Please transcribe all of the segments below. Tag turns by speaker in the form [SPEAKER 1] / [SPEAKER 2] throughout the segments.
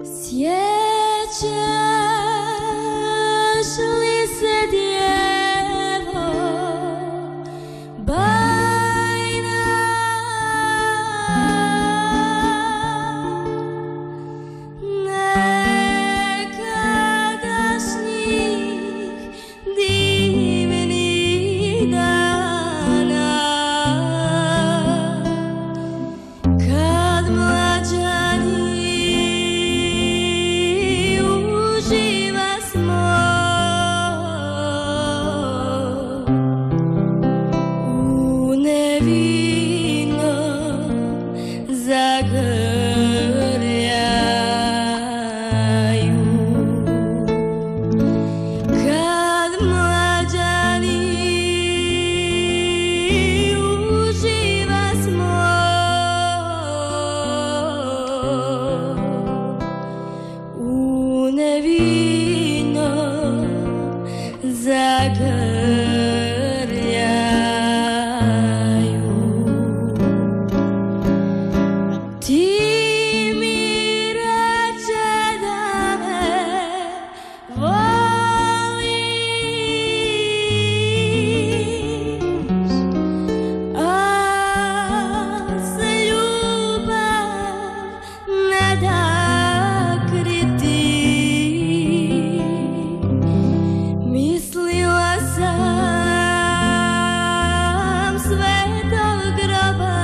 [SPEAKER 1] Sjećaš li se djevo bajna nekadašnjih divnih dana kad mlađani zagrljaju, kad mlađani uživa smo u nevinom zagrljaju. Ti mi reče da me voliš, a se ljubav ne da kriti. Mislila sam sve do groba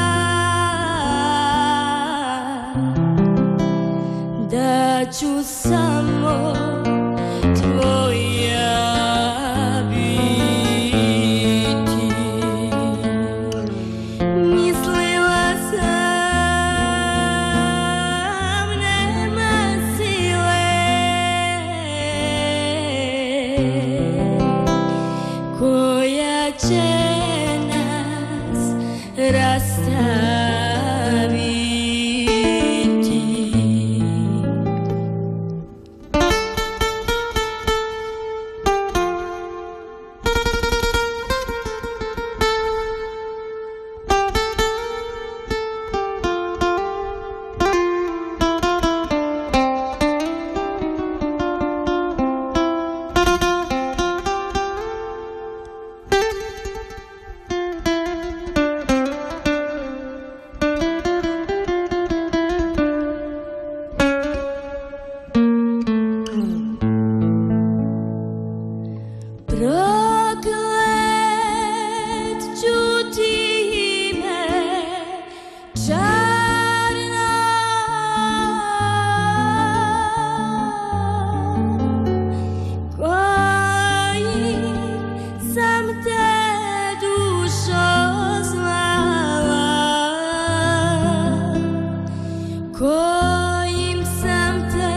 [SPEAKER 1] da ću samo tvoja biti. Mislila sam nema sile koja će nas rastaviti. Proklet ću ti me čarno, koji sam te dušo zvala, kojim sam te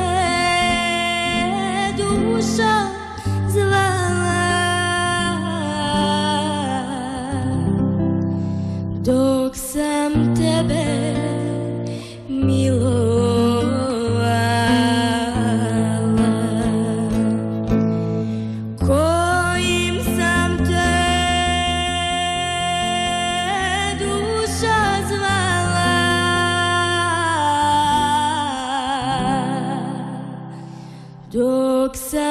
[SPEAKER 1] dušo zvala. Dok sam tebe milovala, kojim sam te dušo zvala. Dok sam